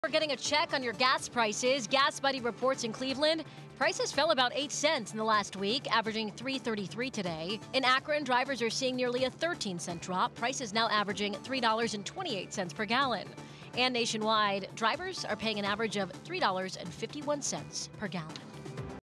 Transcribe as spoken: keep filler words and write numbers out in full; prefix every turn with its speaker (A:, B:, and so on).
A: We're getting a check on your gas prices. GasBuddy reports in Cleveland, prices fell about eight cents in the last week, averaging three thirty-three today. In Akron, drivers are seeing nearly a thirteen cent drop, prices now averaging three dollars and twenty-eight cents per gallon. And nationwide, drivers are paying an average of three dollars and fifty-one cents per gallon.